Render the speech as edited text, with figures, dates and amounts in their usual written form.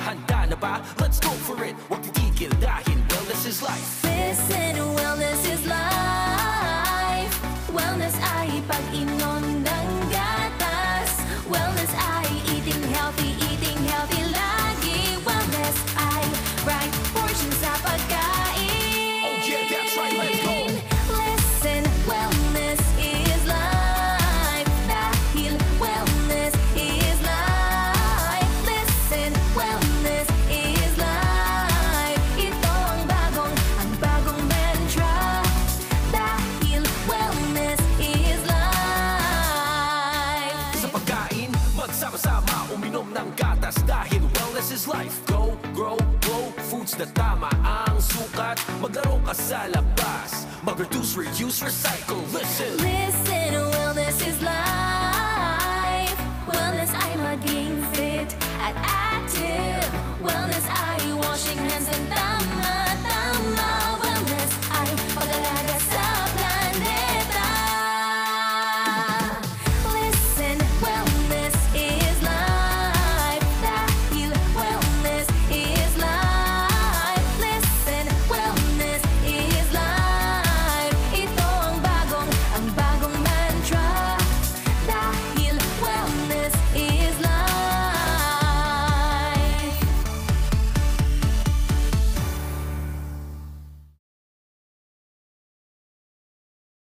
handa na ba? Let's go for it, huwag titigil dahil wellness is life. Listen, wellness is life. Wellness ay pag-inom ng gatas. Wellness ay eating healthy lagi. Wellness ay right portion sa pagkain. Oh yeah, that's right, let's go. Listen, wellness is life. Dahil wellness is life. Listen, wellness is life. Ito ang bagong mantra. Dahil wellness is life. Sa pagkain, magsama-sama, uminom ng gatas dahil wellness is life. Go, grow, grow, foods na tama ang sukat. Maglaro ka sa labas, mag-reduce, reuse, recycle. Listen, Wellness is life. Wellness ay maging fit at active. Wellness ay washing hands and